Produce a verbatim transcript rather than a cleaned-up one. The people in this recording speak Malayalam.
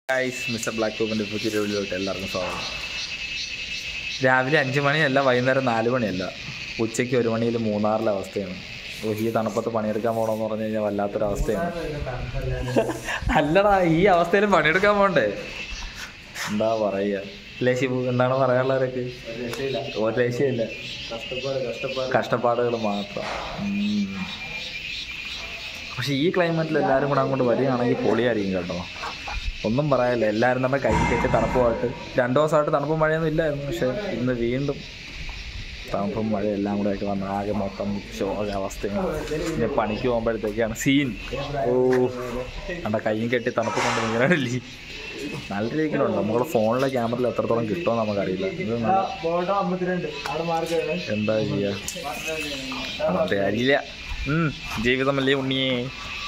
ഗൈസ് മിസ്റ്റർ ബ്ലാക്ക് കോപ്പിൻ്റെ പുതിയ വീഡിയോയിലോട്ട് എല്ലാവർക്കും സ്വാഗതം. രാവിലെ അഞ്ച് മണിയല്ല, വൈകുന്നേരം നാല് മണിയല്ല, ഉച്ചയ്ക്ക് ഒരു മണിയിൽ മൂന്നാറിലെ അവസ്ഥയാണ്. ഓ, ഈ തണുപ്പത്ത് പണിയെടുക്കാൻ പോകണമെന്ന് പറഞ്ഞു കഴിഞ്ഞാൽ വല്ലാത്തൊരവസ്ഥയാണ്. അല്ലടാ, ഈ അവസ്ഥയിൽ പണിയെടുക്കാൻ പോകണ്ടേ? എന്താ പറയുക അല്ലേ ശിവു? എന്താണ് പറയാനുള്ളവരൊക്കെ? ഒരു രക്ഷയില്ല, കഷ്ടപ്പാടുകൾ മാത്രം. പക്ഷെ ഈ ക്ലൈമറ്റിൽ എല്ലാവരും കൂടെ അങ്ങോട്ട് വരികയാണെങ്കിൽ പൊളിയായിരിക്കും കേട്ടോ. ഒന്നും പറയാനില്ല, എല്ലാവരും നമ്മുടെ കൈ കെട്ടി തണുപ്പുമായിട്ട്. രണ്ടു ദിവസമായിട്ട് തണുപ്പും മഴയൊന്നും ഇല്ലായിരുന്നു, പക്ഷെ ഇന്ന് വീണ്ടും തണുപ്പും മഴ എല്ലാം കൂടെ ആയിട്ട് വന്ന് ആകെ മൊത്തം ശോക അവസ്ഥയാണ്. പിന്നെ പണിക്ക് പോകുമ്പോഴത്തേക്കാണ് സീൻ. ഓ, നമ്മുടെ കൈയും കെട്ടി തണുപ്പ് കൊണ്ട് നിൽക്കണല്ലേ. നല്ല രീതിയിലുണ്ട്. നമ്മുടെ ഫോണിലെ ക്യാമറയിൽ എത്രത്തോളം കിട്ടുമോ നമുക്കറിയില്ല. എന്താ ചെയ്യുക, അതെ അറിയില്ല. ജീവിതമല്ലേ ഉണ്ണിയേ.